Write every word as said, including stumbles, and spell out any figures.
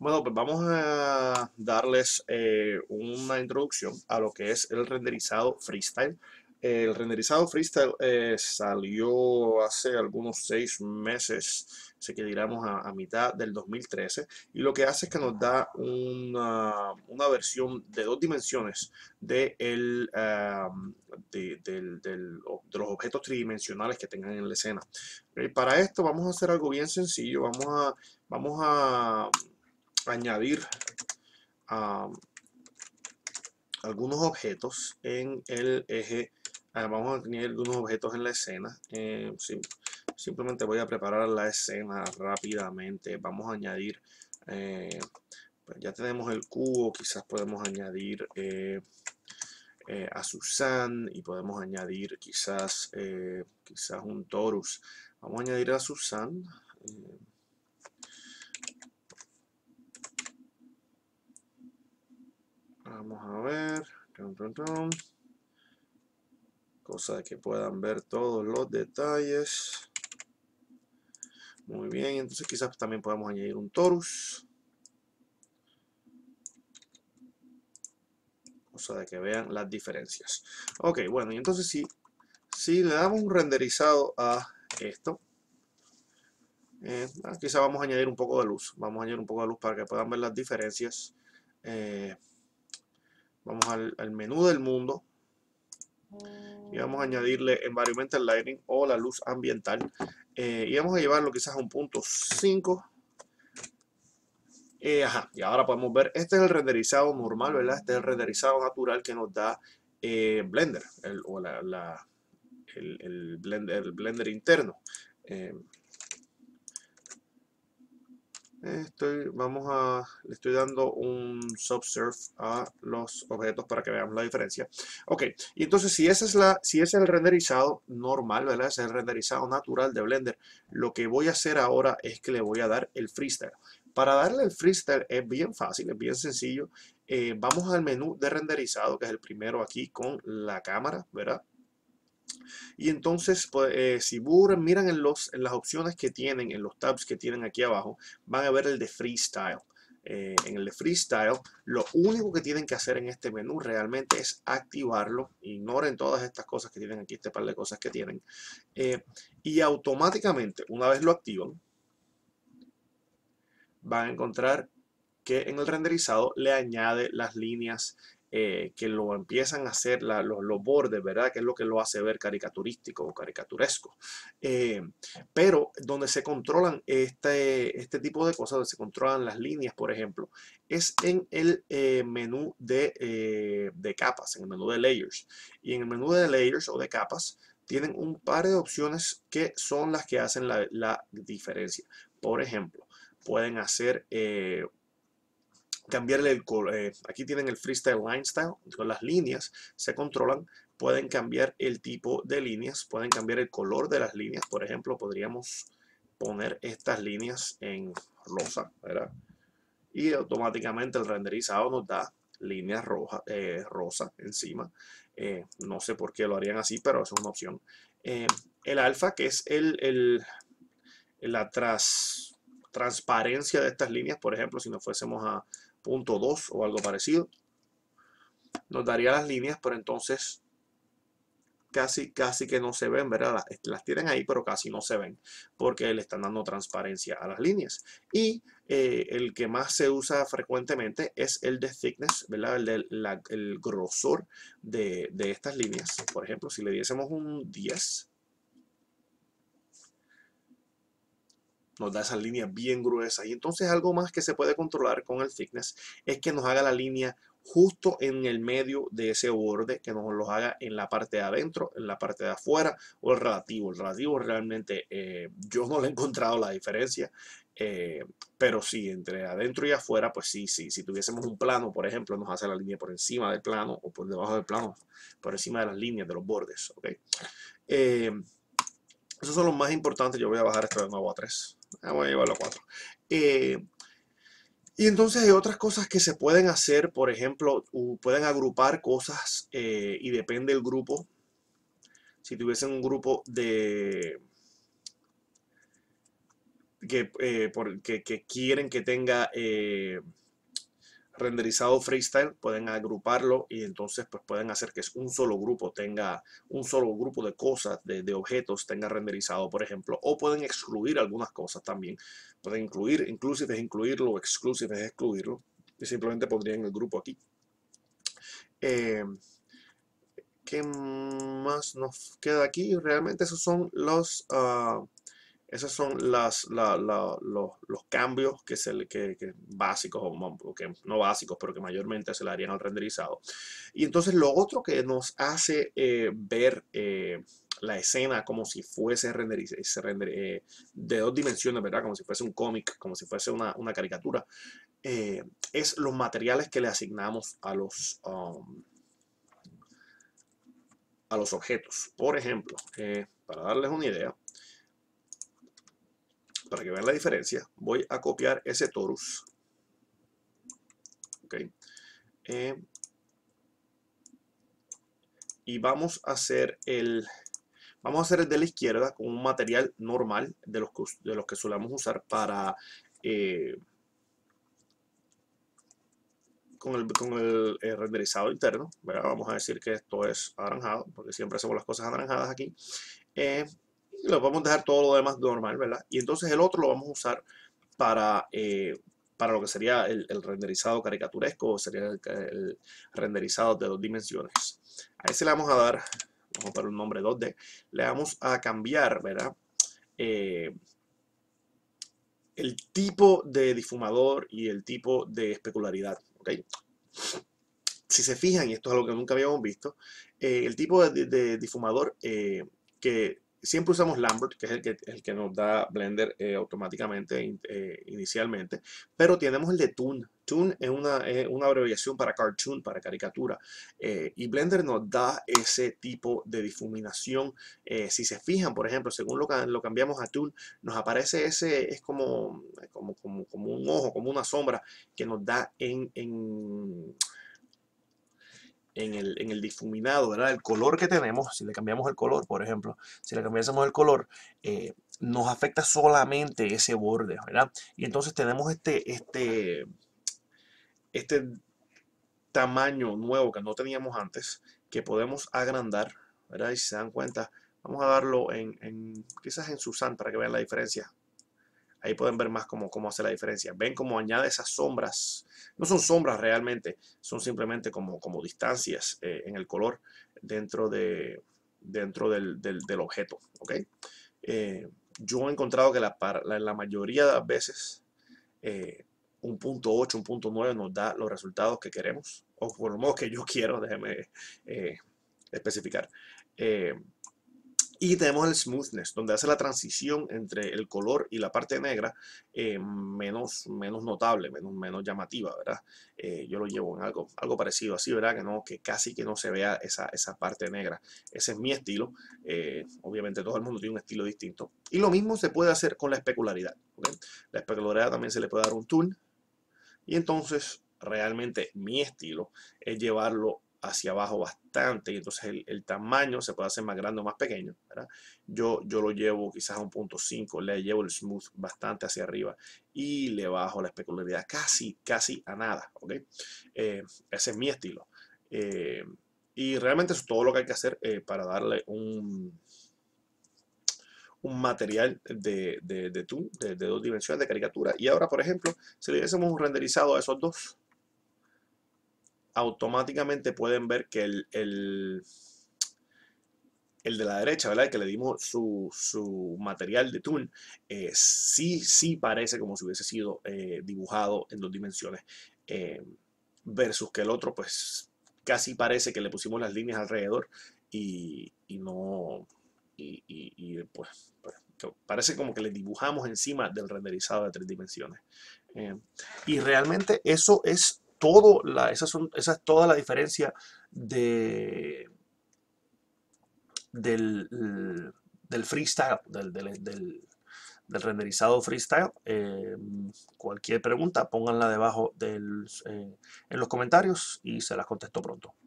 Bueno, pues vamos a darles eh, una introducción a lo que es el renderizado freestyle. El renderizado freestyle eh, salió hace algunos seis meses, sé que diríamos a, a mitad del dos mil trece, y lo que hace es que nos da una, una versión de dos dimensiones de, el, ah, de, del- del- de los objetos tridimensionales que tengan en la escena. Ok, para esto vamos a hacer algo bien sencillo, vamos a, vamos a añadir um, algunos objetos en el eje. Uh, vamos a tener algunos objetos en la escena. Eh, sim simplemente voy a preparar la escena rápidamente. Vamos a añadir, eh, pues ya tenemos el cubo, quizás podemos añadir eh, eh, a Susan y podemos añadir quizás, eh, quizás un torus. Vamos a añadir a Susan. Eh, vamos a ver. Tum, tum, tum. Cosa de que puedan ver todos los detalles. Muy bien, entonces quizás también podemos añadir un torus, cosa de que vean las diferencias. Ok, bueno, y entonces si, si le damos un renderizado a esto, eh, ah, quizás vamos a añadir un poco de luz, vamos a añadir un poco de luz para que puedan ver las diferencias. Eh, vamos al, al menú del mundo y vamos a añadirle Environmental Lighting o la luz ambiental, eh, y vamos a llevarlo quizás a un punto cinco. Eh, ajá, y ahora podemos ver, este es el renderizado normal, ¿verdad? Este es el renderizado natural que nos da eh, Blender, el, o la, la, el, el, blender, el Blender interno. Eh, estoy, vamos a, le estoy dando un subsurf a los objetos para que veamos la diferencia. Ok, y entonces si esa es la, si ese es el renderizado normal, ¿verdad? Ese es el renderizado natural de Blender. Lo que voy a hacer ahora es que le voy a dar el freestyle. Para darle el freestyle es bien fácil, es bien sencillo. Eh, vamos al menú de renderizado, que es el primero aquí con la cámara, ¿verdad? Y entonces, pues, eh, si miran en, los, en las opciones que tienen, en los tabs que tienen aquí abajo, van a ver el de Freestyle. Eh, en el de Freestyle, lo único que tienen que hacer en este menú realmente es activarlo. Ignoren todas estas cosas que tienen aquí, este par de cosas que tienen. Eh, y automáticamente, una vez lo activan, van a encontrar que en el renderizado le añade las líneas eh, que lo empiezan a hacer la, los, los, bordes, ¿verdad? Que es lo que lo hace ver caricaturístico o caricaturesco. Eh, pero donde se controlan este, este tipo de cosas, donde se controlan las líneas, por ejemplo, es en el eh, menú de, eh, de capas, en el menú de layers. Y en el menú de layers o de capas, tienen un par de opciones que son las que hacen la, la diferencia. Por ejemplo, pueden hacer eh, cambiarle el color. Eh, aquí tienen el freestyle line style, con las líneas se controlan, pueden cambiar el tipo de líneas, pueden cambiar el color de las líneas. Por ejemplo, podríamos poner estas líneas en rosa, ¿verdad? Y automáticamente el renderizado nos da líneas rojas, eh, rosa encima. Eh, no sé por qué lo harían así, pero eso es una opción. Eh, el alfa, que es el, el la tras, transparencia de estas líneas, por ejemplo, si nos fuésemos a punto dos o algo parecido, nos daría las líneas, pero entonces casi, casi que no se ven, ¿verdad? Las, las tienen ahí, pero casi no se ven, porque le están dando transparencia a las líneas. Y eh, el que más se usa frecuentemente es el de thickness, ¿verdad? El, de la, el grosor de, de estas líneas. Por ejemplo, si le diésemos un diez, nos da esas líneas bien gruesas. Y entonces algo más que se puede controlar con el thickness es que nos haga la línea justo en el medio de ese borde, que nos lo haga en la parte de adentro, en la parte de afuera, o el relativo. El relativo realmente eh, yo no le he encontrado la diferencia, eh, pero sí, entre adentro y afuera, pues sí, sí. Si tuviésemos un plano, por ejemplo, nos hace la línea por encima del plano o por debajo del plano, por encima de las líneas de los bordes. ¿Okay? Eh, esos son los más importantes. Yo voy a bajar esto de nuevo a tres. Voy a llevarlo a cuatro. Eh, y entonces hay otras cosas que se pueden hacer. Por ejemplo, pueden agrupar cosas eh, y depende del grupo. Si tuviesen un grupo de, que, eh, por, que, que quieren que tenga eh, renderizado freestyle, pueden agruparlo y entonces pues pueden hacer que un solo grupo tenga un solo grupo de cosas, de, de objetos tenga renderizado, por ejemplo, o pueden excluir algunas cosas también. Pueden incluir, inclusive es incluirlo, exclusive es excluirlo, y simplemente pondrían el grupo aquí. Eh, ¿Qué más nos queda aquí? Realmente esos son los... Uh, Esos son las, la, la, los, los cambios que, se le, que, que básicos, o que no básicos, pero que mayormente se le harían al renderizado. Y entonces lo otro que nos hace eh, ver eh, la escena como si fuese render, render, eh, de dos dimensiones, ¿verdad? Como si fuese un cómic, como si fuese una, una caricatura, eh, es los materiales que le asignamos a los, um, a los objetos. Por ejemplo, eh, para darles una idea, para que vean la diferencia, voy a copiar ese torus. Okay. Eh, y vamos a hacer el vamos a hacer el de la izquierda con un material normal de los que, de los que solemos usar para eh, con el, con el, el renderizado interno, ¿verdad? Vamos a decir que esto es anaranjado, porque siempre hacemos las cosas anaranjadas aquí. Eh, y lo vamos a dejar todo lo demás normal, ¿verdad? Y entonces el otro lo vamos a usar para, eh, para lo que sería el, el renderizado caricaturesco, o sería el, el renderizado de dos dimensiones. A ese le vamos a dar, vamos a poner un nombre dos D, le vamos a cambiar, ¿verdad? Eh, el tipo de difumador y el tipo de especularidad, ¿ok? Si se fijan, y esto es algo que nunca habíamos visto, eh, el tipo de, de, de difumador eh, que siempre usamos Lambert, que es el que, el que nos da Blender eh, automáticamente eh, inicialmente, pero tenemos el de Toon. Toon es una, es una abreviación para cartoon, para caricatura, eh, y Blender nos da ese tipo de difuminación. Eh, si se fijan, por ejemplo, según lo, lo cambiamos a Toon, nos aparece ese, es como, como, como, como un ojo, como una sombra que nos da en... en En el, en el difuminado, ¿verdad? El color que tenemos, si le cambiamos el color, por ejemplo, si le cambiásemos el color, eh, nos afecta solamente ese borde, ¿verdad? Y entonces tenemos este, este, este tamaño nuevo que no teníamos antes, que podemos agrandar, ¿verdad? Y si se dan cuenta, vamos a darlo en, en quizás en Susan para que vean la diferencia. Ahí pueden ver más cómo, cómo hace la diferencia. Ven cómo añade esas sombras. No son sombras realmente, son simplemente como, como distancias eh, en el color dentro, de, dentro del, del, del objeto. ¿Okay? Eh, yo he encontrado que la, la, la mayoría de las veces eh, un punto ocho, un punto nueve nos da los resultados que queremos, o por lo menos que yo quiero, déjeme eh, especificar. Eh, Y tenemos el smoothness, donde hace la transición entre el color y la parte negra eh, menos, menos notable, menos, menos llamativa, ¿verdad? Eh, yo lo llevo en algo, algo parecido así, ¿verdad? Que, no, que casi que no se vea esa, esa parte negra. Ese es mi estilo. Eh, obviamente todo el mundo tiene un estilo distinto. Y lo mismo se puede hacer con la especularidad. ¿Okay? La especularidad también se le puede dar un tool. Y entonces realmente mi estilo es llevarlo hacia abajo bastante y entonces el, el tamaño se puede hacer más grande o más pequeño, ¿verdad? Yo, yo lo llevo quizás a un punto cinco, le llevo el smooth bastante hacia arriba y le bajo la especularidad casi, casi a nada, ¿ok? Eh, ese es mi estilo. Eh, y realmente eso es todo lo que hay que hacer eh, para darle un, un material de, de, de, toon, de, de dos dimensiones de caricatura. Y ahora, por ejemplo, si le diésemos un renderizado a esos dos, automáticamente pueden ver que el, el, el de la derecha, ¿verdad? El que le dimos su, su material de toon, eh, sí, sí parece como si hubiese sido eh, dibujado en dos dimensiones. Eh, versus que el otro, pues, casi parece que le pusimos las líneas alrededor y, y no... Y, y, y pues, pues parece como que le dibujamos encima del renderizado de tres dimensiones. Eh, y realmente eso es todo, la, esa, son, esa es toda la diferencia de, del, del freestyle, del, del, del, del renderizado freestyle. Eh, cualquier pregunta, pónganla debajo del, eh, en los comentarios y se las contesto pronto.